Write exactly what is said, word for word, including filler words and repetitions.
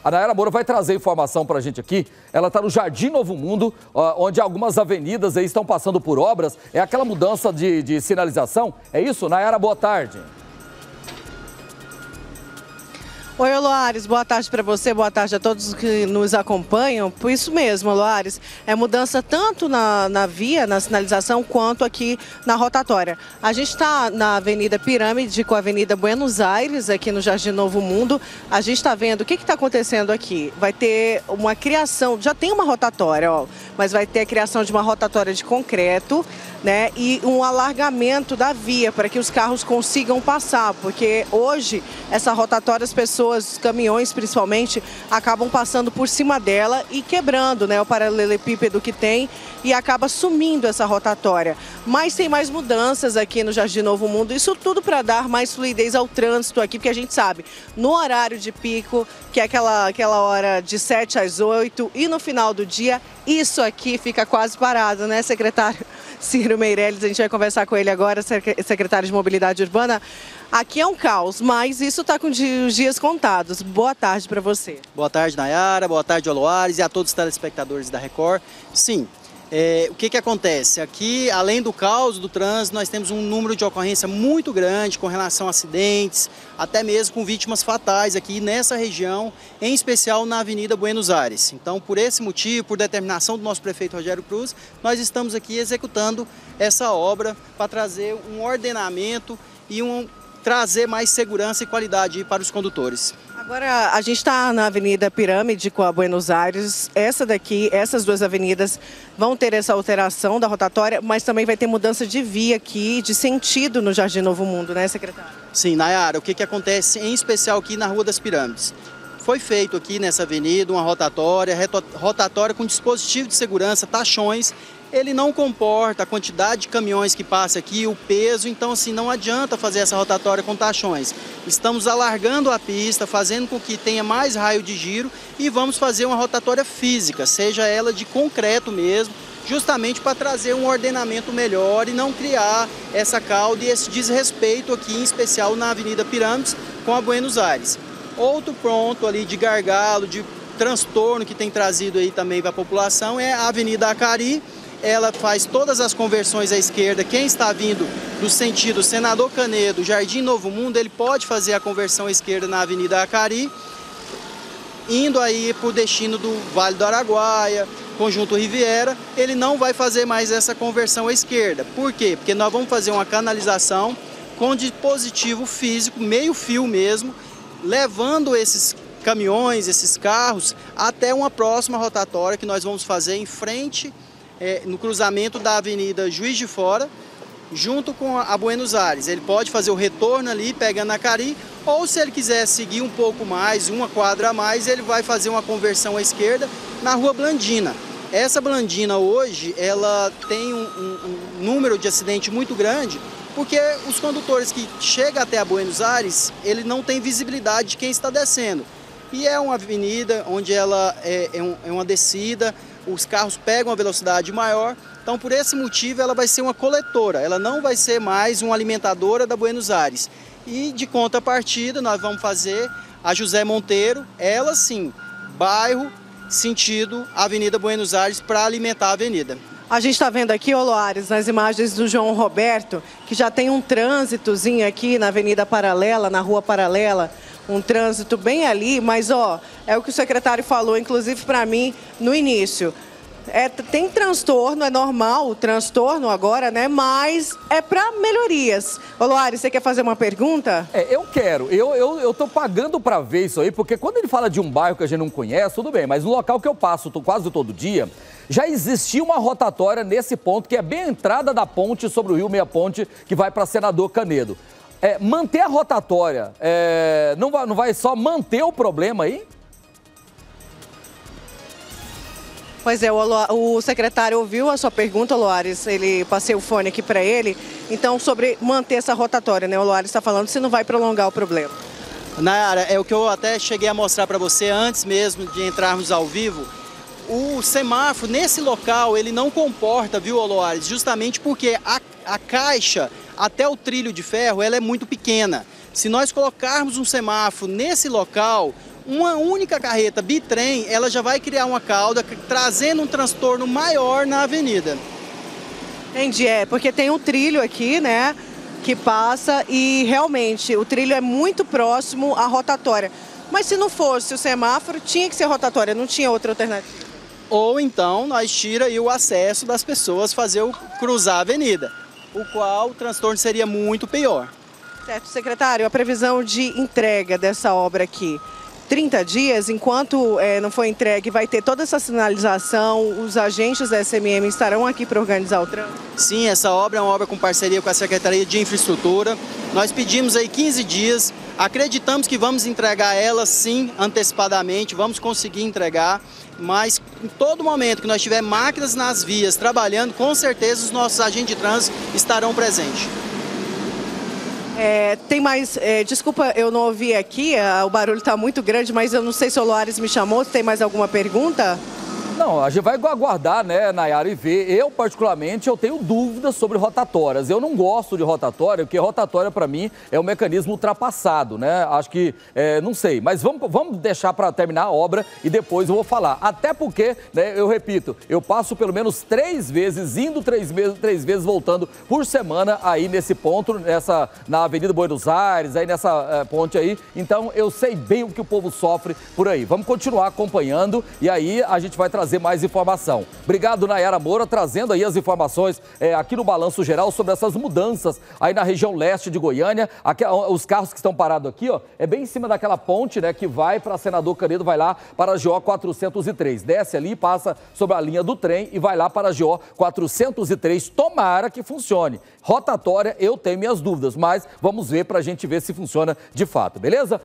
A Nayara Moura vai trazer informação para a gente aqui. Ela está no Jardim Novo Mundo, onde algumas avenidas aí estão passando por obras. É aquela mudança de, de sinalização? É isso? Nayara, boa tarde. Oi, Loares, boa tarde para você, boa tarde a todos que nos acompanham. Por isso mesmo, Loares, é mudança tanto na, na via, na sinalização, quanto aqui na rotatória. A gente está na Avenida Pirâmide com a Avenida Buenos Aires, aqui no Jardim Novo Mundo. A gente está vendo o que está acontecendo aqui. Vai ter uma criação, já tem uma rotatória, ó, mas vai ter a criação de uma rotatória de concreto, né, e um alargamento da via para que os carros consigam passar, porque hoje essa rotatória, as pessoas, os caminhões principalmente, acabam passando por cima dela e quebrando, né, o paralelepípedo que tem, e acaba sumindo essa rotatória. Mas tem mais mudanças aqui no Jardim Novo Mundo, isso tudo para dar mais fluidez ao trânsito aqui, porque a gente sabe, no horário de pico, que é aquela, aquela hora de sete às oito, e no final do dia, isso aqui fica quase parado, né, secretário Ciro Meirelles? A gente vai conversar com ele agora, secretário de Mobilidade Urbana. Aqui é um caos, mas isso está com os dias contados. Boa tarde para você. Boa tarde, Nayara. Boa tarde, Loares, e a todos os telespectadores da Record. Sim, é, o que que acontece? Aqui, além do caos do trânsito, nós temos um número de ocorrência muito grande com relação a acidentes, até mesmo com vítimas fatais aqui nessa região, em especial na Avenida Buenos Aires. Então, por esse motivo, por determinação do nosso prefeito Rogério Cruz, nós estamos aqui executando essa obra para trazer um ordenamento e um, trazer mais segurança e qualidade para os condutores. Agora, a gente está na Avenida Pirâmide com a Buenos Aires. Essa daqui, essas duas avenidas vão ter essa alteração da rotatória, mas também vai ter mudança de via aqui, de sentido no Jardim Novo Mundo, né, secretário? Sim, Nayara, o que que acontece em especial aqui na Rua das Pirâmides? Foi feito aqui nessa avenida uma rotatória, rotatória com dispositivo de segurança, tachões. Ele não comporta a quantidade de caminhões que passa aqui, o peso, então assim, não adianta fazer essa rotatória com tachões. Estamos alargando a pista, fazendo com que tenha mais raio de giro e vamos fazer uma rotatória física, seja ela de concreto mesmo, justamente para trazer um ordenamento melhor e não criar essa cauda e esse desrespeito aqui, em especial na Avenida Pirâmides com a Buenos Aires. Outro ponto ali de gargalo, de transtorno que tem trazido aí também para a população é a Avenida Acari. Ela faz todas as conversões à esquerda. Quem está vindo do sentido Senador Canedo, Jardim Novo Mundo, ele pode fazer a conversão à esquerda na Avenida Acari, indo aí para o destino do Vale do Araguaia, Conjunto Riviera. Ele não vai fazer mais essa conversão à esquerda. Por quê? Porque nós vamos fazer uma canalização com dispositivo físico, meio fio mesmo, levando esses caminhões, esses carros, até uma próxima rotatória que nós vamos fazer em frente, é, no cruzamento da Avenida Juiz de Fora, junto com a Buenos Aires. Ele pode fazer o retorno ali, pegando a Acari, ou se ele quiser seguir um pouco mais, uma quadra a mais, ele vai fazer uma conversão à esquerda na Rua Blandina. Essa Blandina hoje, ela tem um, um, um número de acidente muito grande, porque os condutores que chegam até a Buenos Aires, ele não tem visibilidade de quem está descendo. E é uma avenida onde ela é, é, um, é uma descida, os carros pegam a velocidade maior, então por esse motivo ela vai ser uma coletora, ela não vai ser mais uma alimentadora da Buenos Aires. E de contrapartida nós vamos fazer a José Monteiro, ela sim, bairro, sentido Avenida Buenos Aires, para alimentar a avenida. A gente está vendo aqui, ô Loares, nas imagens do João Roberto, que já tem um trânsitozinho aqui na Avenida Paralela, na Rua Paralela, um trânsito bem ali, mas ó, é o que o secretário falou, inclusive para mim, no início. É, tem transtorno, é normal o transtorno agora, né? Mas é para melhorias. Ô Loares, você quer fazer uma pergunta? É, eu quero. Eu, eu, eu tô pagando para ver isso aí, porque quando ele fala de um bairro que a gente não conhece, tudo bem, mas no local que eu passo tô, quase todo dia, já existia uma rotatória nesse ponto, que é bem a entrada da ponte sobre o Rio Meia Ponte, que vai para Senador Canedo. É, manter a rotatória, é, não, vai, não vai só manter o problema aí? Pois é, o, o secretário ouviu a sua pergunta, Loares, ele passei o fone aqui para ele, então sobre manter essa rotatória, né, o Loares está falando se não vai prolongar o problema. Nayara, é o que eu até cheguei a mostrar para você antes mesmo de entrarmos ao vivo. O semáforo nesse local, ele não comporta, viu, Loares, justamente porque a, a caixa até o trilho de ferro, ela é muito pequena. Se nós colocarmos um semáforo nesse local, Uma única carreta bitrem, ela já vai criar uma cauda, trazendo um transtorno maior na avenida. Entendi, é, porque tem um trilho aqui, né, que passa e realmente o trilho é muito próximo à rotatória. Mas se não fosse o semáforo, tinha que ser rotatória, não tinha outra alternativa. Ou então nós tira aí o acesso das pessoas fazer o cruzar a avenida, o qual o transtorno seria muito pior. Certo, secretário, a previsão de entrega dessa obra aqui, trinta dias, enquanto é, não for entregue, vai ter toda essa sinalização, os agentes da S M M estarão aqui para organizar o trânsito? Sim, essa obra é uma obra com parceria com a Secretaria de Infraestrutura. Nós pedimos aí quinze dias, acreditamos que vamos entregar ela sim, antecipadamente, vamos conseguir entregar, mas em todo momento que nós tiver máquinas nas vias trabalhando, com certeza os nossos agentes de trânsito estarão presentes. É, tem mais, é, desculpa, eu não ouvi aqui, a, o barulho está muito grande, mas eu não sei se o Loares me chamou, se tem mais alguma pergunta? Não, a gente vai aguardar, né, Nayara, e ver. Eu, particularmente, eu tenho dúvidas sobre rotatórias. Eu não gosto de rotatória, porque rotatória, para mim, é um mecanismo ultrapassado, né? Acho que, é, não sei, mas vamos, vamos deixar para terminar a obra e depois eu vou falar. Até porque, né, eu repito, eu passo pelo menos três vezes, indo três, vezes, três vezes, voltando por semana aí nesse ponto, nessa, na Avenida Buenos Aires, aí nessa é, ponte aí. Então, eu sei bem o que o povo sofre por aí. Vamos continuar acompanhando e aí a gente vai trazer mais informação. Obrigado, Nayara Moura, trazendo aí as informações é, aqui no Balanço Geral sobre essas mudanças aí na região leste de Goiânia. Aqui, os carros que estão parados aqui, ó, é bem em cima daquela ponte, né, que vai para Senador Canedo, vai lá para a G O quatrocentos e três. Desce ali, passa sobre a linha do trem e vai lá para a G O quatrocentos e três. Tomara que funcione. Rotatória, eu tenho minhas dúvidas, mas vamos ver para a gente ver se funciona de fato, beleza?